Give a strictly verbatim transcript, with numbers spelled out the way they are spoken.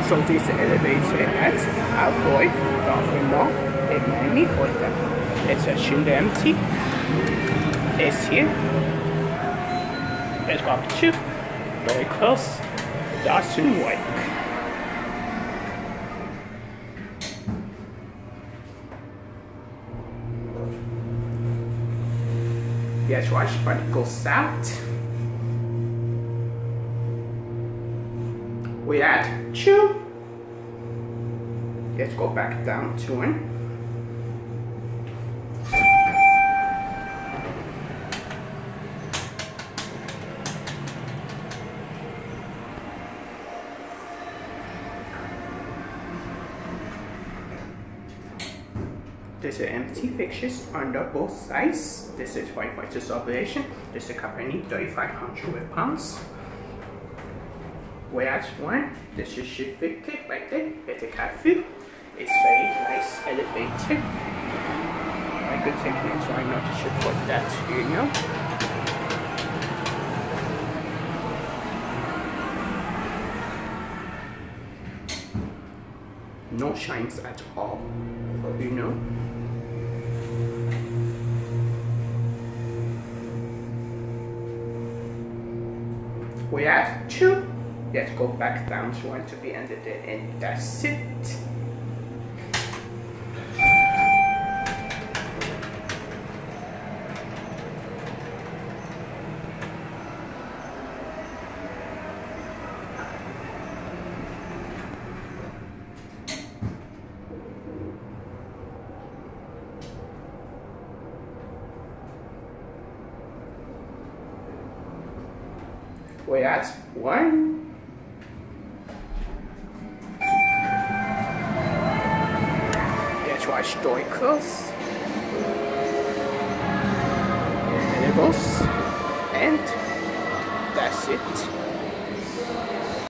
So this elevator at Outboy, Dolphin Mall in Miami, Florida. It's a Schindler empty. It's here. It's got two. Very close. Doesn't work. Yes, right, but it goes out. We add two. Let's go back down to one. This is empty fixtures under both sides. This is five fixtures operation. This is company thirty-five hundred pounds. Whereas one, this is shift kit right there. It's a cafe. It's very nice elevator. I could take it, so I know to should put that, you know. No shines at all, but you know. We have two. Let's go back down to one to be under there, and that's it. We add one. Let's watch stoicals. Enables. And that's it.